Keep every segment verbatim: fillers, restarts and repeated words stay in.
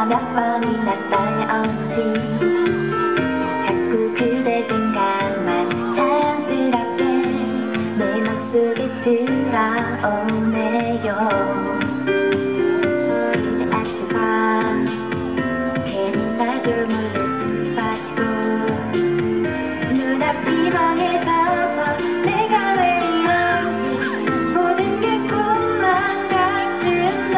가슴가 몇 번이나 떨려오는지 자꾸 그대 생각만 자연스럽게 내 맘속에 들어오네요. 그대 앞에서 괜히 나도 몰래 숨이 빠지고 눈앞이 멍해져서 내가 왜 이런지 모든 게 꿈만 같은 날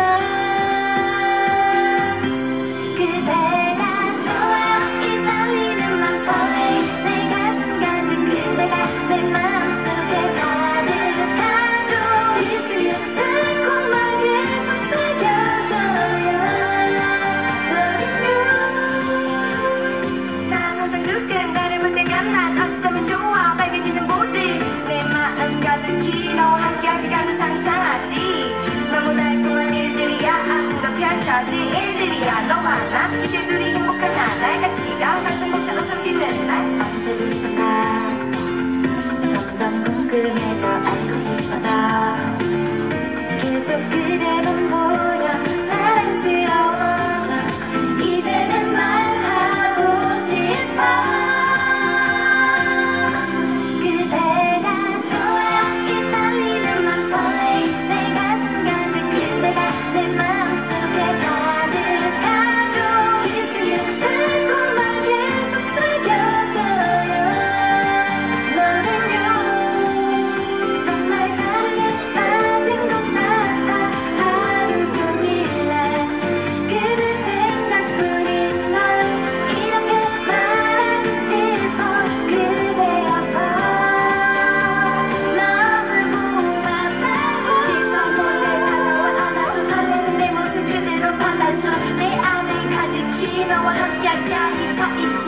그대가 좋아요 이 떨리는 맘 설레 내 가슴 가득 그대가 내 마음속에 가득하죠 It's you 달콤하게 속삭여줘요 난 항상 누군가를 볼 때면 난 어쩌면 좋아 밝아지는 모든 내 마음 가득히 너와 함께한 시간을 상상하지 너무 달콤한 일들이야 앞으로 펼쳐질 일들이야 너와 나 이제 둘이 행복한 나날 같이 가 가슴 벅차 웃음 짓는 날 언제부턴가 점점 궁금해져 알고 싶어져 계속 그대만 보여 사랑스러워져 이제는 말하고 싶어 그대가 좋아요 이 떨리는 맘 설레 내 가슴 가득 그대가 내 마음속에 가득하죠 It's you 달콤하게 속삭여줘요 너는요 정말 사랑에 빠진 것 같아 하루 종일 난 그대 생각뿐인 널 이렇게 말하고 싶어 그대여서 너무 고맙다고 뒤에서 몰래 다가와 안아줘 설레는 내 모습 그대로 받아줘 내 안에 가득히 너와 함께한 시간이 차